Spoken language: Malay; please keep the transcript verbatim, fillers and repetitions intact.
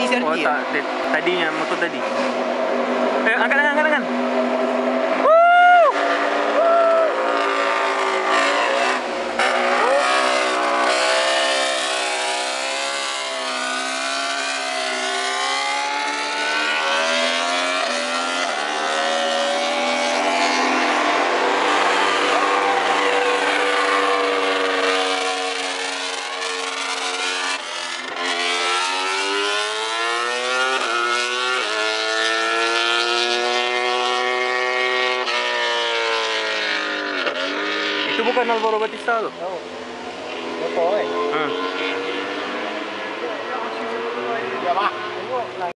Ini selfie Oh ya? tak, t- tadinya motor tadi. Eh, angkat tangan, angkat tangan. Itu bukan Alvaro Bautista tu. Tahu. Motor eh. Hmm. Ya, Pak. Tengok lah.